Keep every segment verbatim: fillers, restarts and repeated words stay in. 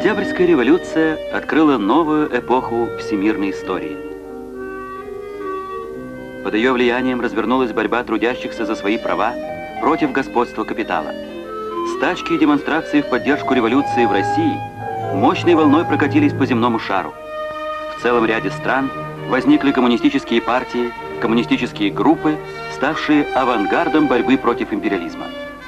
Октябрьская революция открыла новую эпоху всемирной истории. Под ее влиянием развернулась борьба трудящихся за свои права против господства капитала. Стачки и демонстрации в поддержку революции в России мощной волной прокатились по земному шару. В целом ряде стран возникли коммунистические партии, коммунистические группы, ставшие авангардом борьбы против империализма.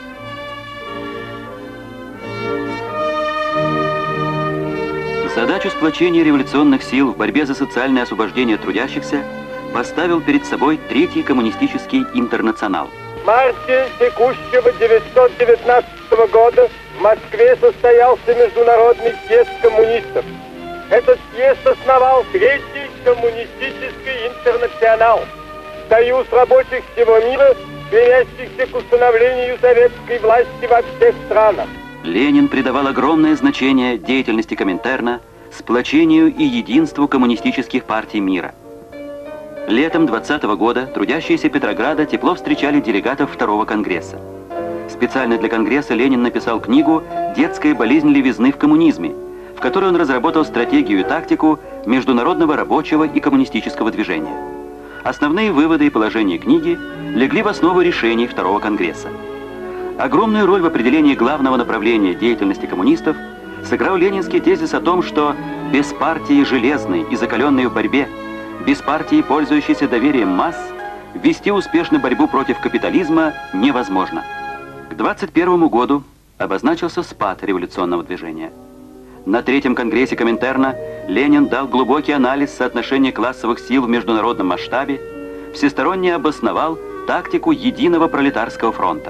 Задачу сплочения революционных сил в борьбе за социальное освобождение трудящихся поставил перед собой Третий коммунистический интернационал. В марте текущего девятьсот девятнадцатого года в Москве состоялся Международный съезд коммунистов. Этот съезд основал Третий коммунистический интернационал, союз рабочих всего мира, стремящихся к установлению советской власти во всех странах. Ленин придавал огромное значение деятельности Коминтерна, сплочению и единству коммунистических партий мира. Летом двадцатого года трудящиеся Петрограда тепло встречали делегатов Второго конгресса. Специально для конгресса Ленин написал книгу «Детская болезнь левизны в коммунизме», в которой он разработал стратегию и тактику международного рабочего и коммунистического движения. Основные выводы и положения книги легли в основу решений Второго конгресса. Огромную роль в определении главного направления деятельности коммунистов сыграл ленинский тезис о том, что без партии железной и закаленной в борьбе, без партии, пользующейся доверием масс, вести успешно борьбу против капитализма невозможно. К двадцать первому году обозначился спад революционного движения. На Третьем конгрессе Коминтерна Ленин дал глубокий анализ соотношения классовых сил в международном масштабе, всесторонне обосновал тактику единого пролетарского фронта.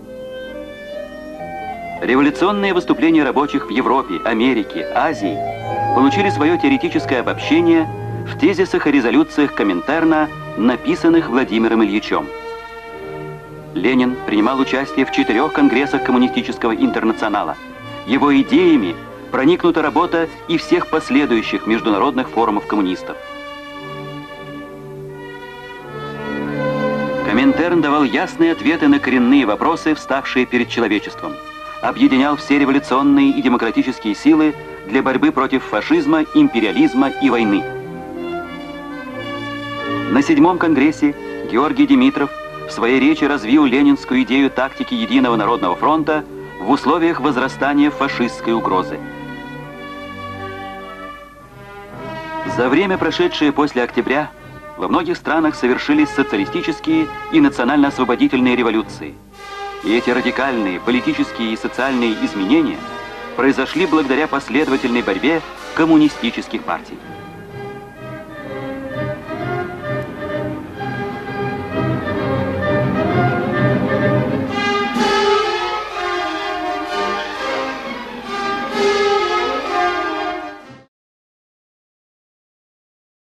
Революционные выступления рабочих в Европе, Америке, Азии получили свое теоретическое обобщение в тезисах и резолюциях Коминтерна, написанных Владимиром Ильичем. Ленин принимал участие в четырех конгрессах коммунистического интернационала. Его идеями проникнута работа и всех последующих международных форумов коммунистов. Коминтерн давал ясные ответы на коренные вопросы, вставшие перед человечеством. Объединял все революционные и демократические силы для борьбы против фашизма, империализма и войны. На седьмом конгрессе Георгий Димитров в своей речи развил ленинскую идею тактики единого народного фронта в условиях возрастания фашистской угрозы. За время, прошедшее после октября, во многих странах совершились социалистические и национально-освободительные революции. И эти радикальные политические и социальные изменения произошли благодаря последовательной борьбе коммунистических партий.